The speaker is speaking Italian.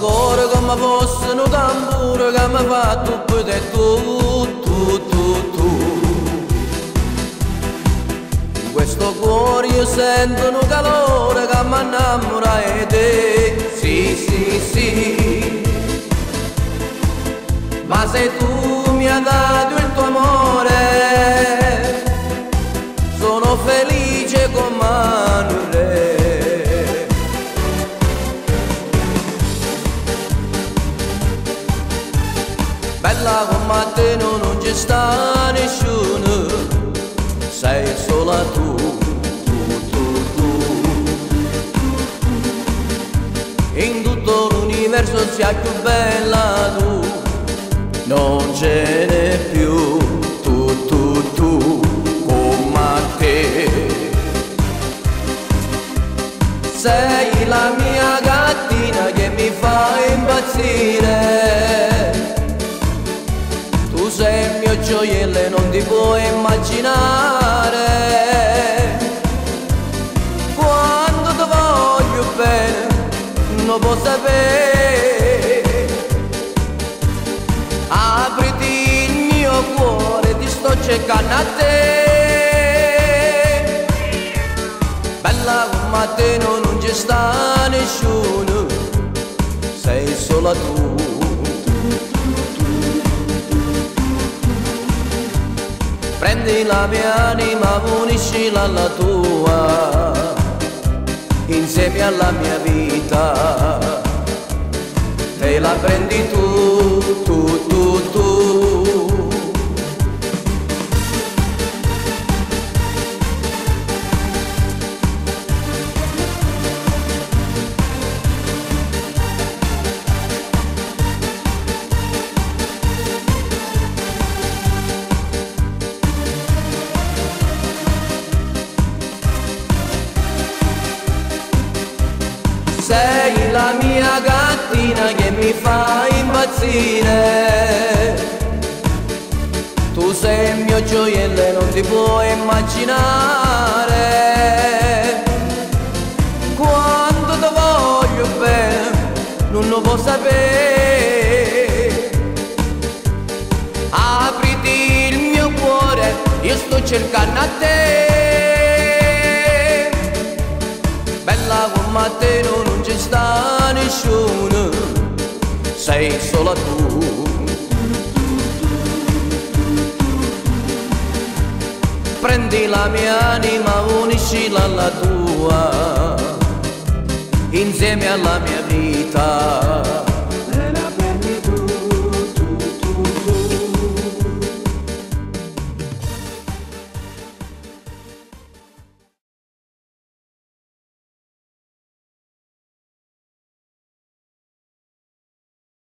cuore come fosse un tamburo che mi fa tutto e tu. In questo cuore io sento un calore che mi innamora di te, sì. Ma se tu mi hai dato il tuo amore, sono felice come un re. Bella come te non ci sta nessuno, sei sola tu. In tutto l'universo sia più bella tu, non ce n'è più tu come te. Sei la mia gattina che mi fa impazzire, tu sei il mio gioiello e non ti puoi immaginare quando ti voglio bene, non può sapere. Apriti il mio cuore, ti sto cercando a te. Bella come te non ci sta nessuno, sei sola tu. Prendi la mia anima, uniscila alla tua, insieme alla mia vita, te la prendi tu. Sei la mia gattina che mi fa impazzire, tu sei il mio gioiello e non ti puoi immaginare quando ti voglio bene, non lo può sapere. Apriti il mio cuore, io sto cercando a te. Bella come te non ci sta nessuno, sei sola tu. Prendi la mia anima, uniscila alla tua, insieme alla mia vita,